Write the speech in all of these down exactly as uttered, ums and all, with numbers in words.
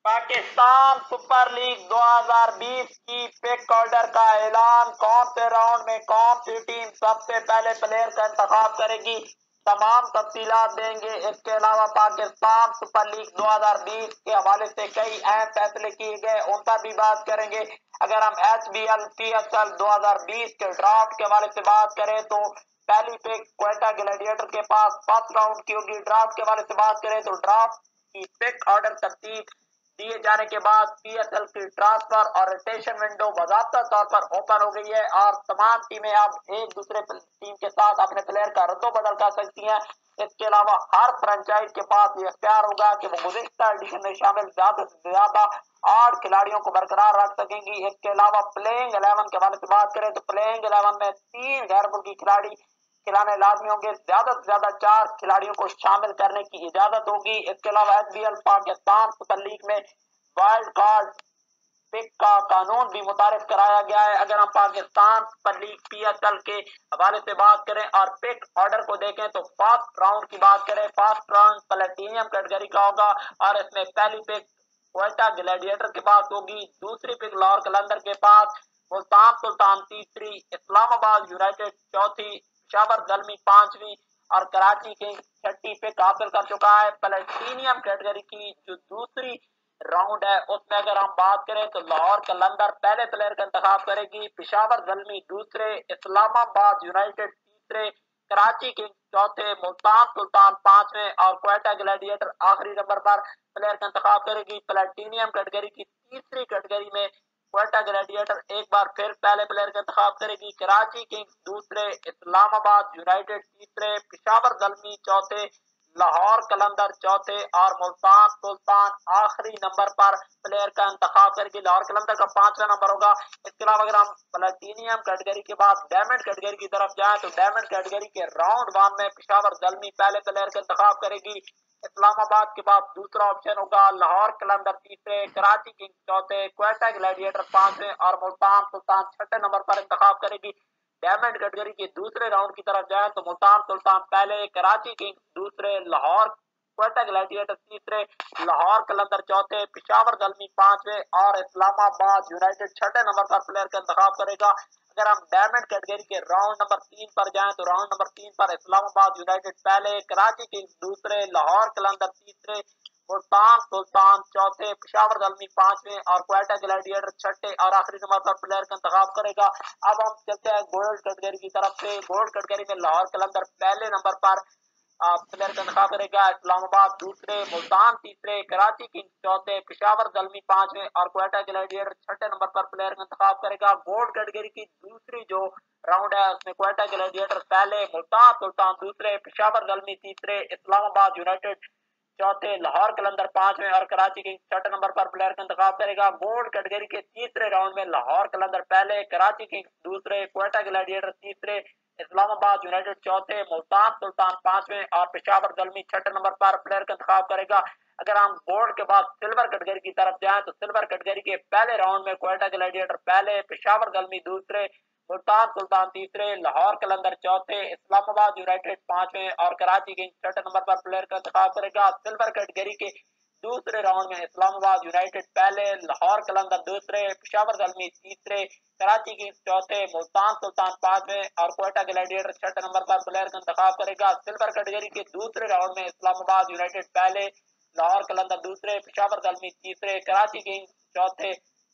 Pakistan Super league दो हज़ार बीस की पिक ऑर्डर का ऐलान। कौन से राउंड में कौन सी टीम सबसे पहले प्लेयर का इंतखाब करेगी, तमाम तफसीलात देंगे। इसके अलावा पाकिस्तान सुपर लीग दो हज़ार बीस के हवाले से कई अहम फैसले किए गए, उन पर भी बात करेंगे। अगर हम H B L P S L दो हज़ार बीस के ड्राफ्ट के हवाले से बात करें तो पहली पिक क्वेटा ग्लैडिएटर के पास फर्स्ट राउंड की होगी। ड्राफ्ट के हवाले से बात करें तो ड्राफ्ट की पिक ऑर्डर तरतीब दिए जाने के बाद पी एस एल की ट्रांसफर और रोटेशन विंडो बाकायदा तौर पर ओपन हो गई है और तमाम टीमें अब एक दूसरे टीम के साथ अपने प्लेयर का रद्दो बदल कर सकती हैं। इसके अलावा हर फ्रेंचाइज के पास ये इख्तियार होगा कि वो गुज़िश्ता एडिशन में शामिल ज्यादा से ज्यादा आठ खिलाड़ियों को बरकरार रख सकेंगी। इसके अलावा प्लेइंग इलेवन के बारे में बात करें तो प्लेइंग इलेवन में तीन गैर मुल्की खिलाड़ी खिलाने लाजमी होंगे। ज्यादा से ज्यादा चार खिलाड़ियों को शामिल करने की इजाजत होगी। इसके अलावा H B L Pakistan Super League में वाइल्ड कार्ड पिक का कानून भी मुतारिफ कराया गया है। अगर हम Pakistan Super League P S L के हवाले से बात करें और पिक ऑर्डर को देखें तो फर्स्ट राउंड की बात करें, फर्स्ट राउंड प्लेटिनियम कैटेगरी का होगा और इसमें पहली पिक क्वेटा ग्लैडिएटर के पास होगी, दूसरी पिक लाहौर कलंदर के पास, मुल्तान सुल्तान तीसरी, इस्लामाबाद यूनाइटेड चौथी, पेशावर दलमी पांचवी और कराची किंग्स छठी पिक हासिल कर चुका है। प्लेटिनियम कैटेगरी की जो दूसरी राउंड है उसमें अगर हम बात करें तो लाहौर कलंदर पहले प्लेयर का इंतखाब करेगी, पेशावर दलमी दूसरे, इस्लामाबाद यूनाइटेड तीसरे, कराची किंग्स चौथे, मुल्तान सुल्तान पांचवें और क्वेटा ग्लैडिएटर आखिरी नंबर पर प्लेयर का इंतखाब करेगी। प्लेटिनियम कैटेगरी की तीसरी कैटेगरी में क्वेटा ग्लैडिएटर एक बार फिर पहले प्लेयर का इंतखाब करेगी, कराची किंग्स दूसरे, इस्लामाबाद यूनाइटेड तीसरे, पेशावर दलमी चौथे, लाहौर कलंदर चौथे और मुल्तान सुल्तान आखिरी नंबर पर प्लेयर का इंतखाब करके लाहौर कलंदर का पांचवा नंबर होगा। इसके अलावा अगर हम प्लेटिनियम कैटेगरी के बाद डायमंड कैटेगरी की तरफ जाएं तो डायमंड कैटेगरी के राउंड वन में पेशावर दलमी पहले प्लेयर का इंतखाब करेगी, इस्लामाबाद के बाद दूसरा ऑप्शन होगा, लाहौर कलंदर तीसरे, कराची किंग्स चौथे, क्वेटा ग्लैडिएटर पांचवें और मुल्तान सुल्तान छठे नंबर पर इंतखाब करेगी। डायमंड कैटेगरी के दूसरे राउंड की तरफ जाए तो मुल्तान सुल्तान पहले, कराची किंग्स दूसरे, लाहौर क्वेटा ग्लैडिएटर तीसरे, लाहौर कलंदर चौथे, पेशावर दलमी पांचवें और इस्लामाबाद यूनाइटेड छठे नंबर पर प्लेयर का इंतखाब करेगा। अगर हम डायमंड कैटेगरी के राउंड नंबर तीन पर जाएं तो राउंड नंबर तीन पर इस्लामाबाद यूनाइटेड पहले, कराची किंग्स दूसरे, लाहौर कलंदर तीसरे, मुल्तान सुल्तान चौथे, पेशावर दलमी पांचवें और क्वेटा ग्लैडिएटर छठे और आखिरी नंबर पर प्लेयर का इंतखाब करेगा। अब हम चलते हैं गोल्ड कैटेगरी की तरफ से। गोल्ड कैटेगरी में लाहौर कलंदर पहले नंबर पर प्लेयर का इंतखाब करेगा, इस्लामाबाद दूसरे, मुल्तान तीसरे, कराची किंग्स चौथे, पेशावर दलमी पांचवें और क्वेटा ग्लैडिएटर छठे नंबर पर प्लेयर का इंतखाब करेगा। गोल्ड कैटेगरी की दूसरी जो राउंड है उसमें क्वेटा ग्लैडिएटर पहले, मुल्तान सुल्तान दूसरे, पेशावर दलमी तीसरे, इस्लामाबाद यूनाइटेड चौथे, लाहौर कलंदर पांचवें और कराची किंग्स छठे नंबर पर प्लेयर का इंतखाब करेगा। गोल्ड कैटेगरी के तीसरे राउंड में लाहौर कलंदर पहले, कराची किंग्स दूसरे, क्वेटा ग्लैडिएटर तीसरे, इस्लामाबाद यूनाइटेड चौथे, मुल्तान सुल्तान पांचवें और पेशावर दलमी छठे नंबर पर प्लेयर का इंतखाब करेगा। अगर हम गोल्ड के बाद सिल्वर कैटेगरी की तरफ जाएं तो सिल्वर कैटेगरी के पहले राउंड में क्वेटा ग्लैडिएटर पहले, पेशावर दलमी दूसरे, मुल्तान सुल्तान तीसरे, लाहौर कलंदर चौथे, इस्लामाबाद यूनाइटेड पांचवें और कराची किंग्स छठे नंबर पर प्लेयर का इंतखाब करेगा। सिल्वर कैटेगरी के दूसरे राउंड में इस्लामाबाद यूनाइटेड पहले, लाहौर कलंदर दूसरे, पेशावर दलमी तीसरे, कराची किंग्स चौथे, मुल्तान सुल्तान पांचवें और क्वेटा ग्लैडिएटर छठे नंबर पर प्लेयर का इंतखाब करेगा। सिल्वर कैटेगरी के दूसरे राउंड में इस्लामाबाद यूनाइटेड पहले, लाहौर कलंदर दूसरे, पेशावर दलमी तीसरे, कराची किंग्स चौथे,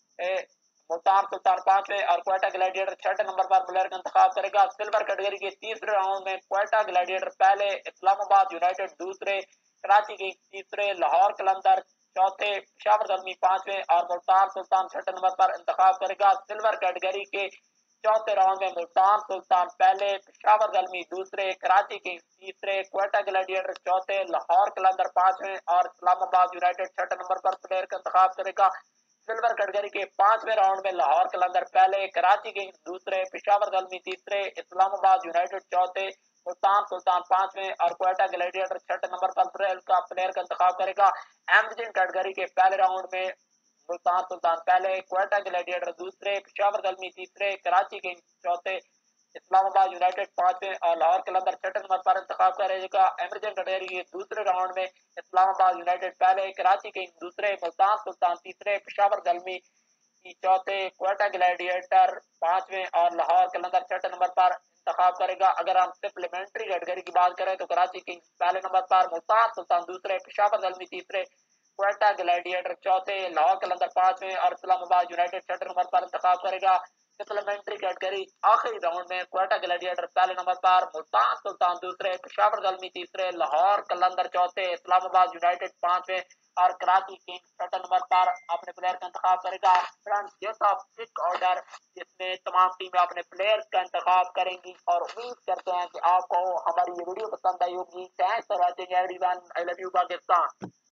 मुल्तान सुल्तान पांचवें और क्वेटा ग्लैडिएटर छठे नंबर पर प्लेयर का इंतखाब करेगा। सिल्वर कैटेगरी के तीसरे राउंड में क्वेटा ग्लैडिएटर पहले, इस्लामाबाद यूनाइटेड दूसरे, कराची किंग्स तीसरे, लाहौर कलंदर चौथे, पेशावर दलमी पांचवें और मुल्तान सुल्तान छठे नंबर पर इंतखाब करेगा। सिल्वर कैटेगरी के चौथे राउंड में मुल्तान सुल्तान पहले, पेशावर दलमी दूसरे, कराची किंग्स तीसरे, क्वेटा ग्लैडिएटर चौथे, लाहौर कलंदर पांचवें और इस्लामाबाद यूनाइटेड छठे नंबर पर प्लेयर का इंतखाब करेगा। सिल्वर कैटेगरी के पांचवें राउंड में लाहौर कलंदर पहले, कराची किंग्स दूसरे, पेशावर दलमी तीसरे, इस्लामाबाद यूनाइटेड चौथे, मुल्तान सुल्तान पांचवें और क्वेटा ग्लैडिएटर छठे नंबर पर प्लेयर का प्लेयर का इंतखाब करेगा। एमजिन कैटेगरी के पहले राउंड में मुल्तान सुल्तान पहले, क्वेटा ग्लैडिएटर दूसरे, पेशावर दलमी तीसरे, कराची किंग्स चौथे, اسلام آباد یونائٹیڈ پانچویں اور لاہور قلندر چھٹے نمبر پر انتخاب کرے گا۔ ایمرجن کیٹیگری دوسرے راؤنڈ میں اسلام آباد یونائٹیڈ پہلے، کراچی کنگ دوسرے، ملتان سلطان تیسرے، پشاور زلمی چوتھے، کوئٹہ گلیڈیٹر پانچویں اور لاہور قلندر چھٹے نمبر پر انتخاب کرے گا۔ اگر ہم سپلیمنٹری کیٹیگری کی بات کریں تو کراچی کنگز پہلے نمبر پر، ملتان سلطان دوسرے، پشاور زلمی تیسرے، کوئٹہ گلیڈیٹر چوتھے، لاہور قلندر پانچویں اور اسلام آباد یونائٹیڈ چھٹے نمبر پر انتخاب کرے گا۔ سپلیمنٹری کیٹیگری آخری راؤنڈ میں کوئٹہ گلیڈیٹر پہلے نمبر پر، ملتان سلطان دوسرے، پشاور زلمی تیسرے، لاہور قلندر چوتھے، اسلام آباد یونائٹیڈ پانچویں اور کراچی کنگز چھٹے نمبر پر اپنے پلیئر کا انتخاب کرے گا۔ فرینڈز یہ تھا پک آرڈر جس میں تمام ٹیمیں اپنے پلیئر کا انتخاب کریں گی، اور امید کرتے ہیں کہ آپ کو ہماری یہ ویڈیو پسند آئی ہوگی۔ Thanks for watching everyone, I love you Pakistan.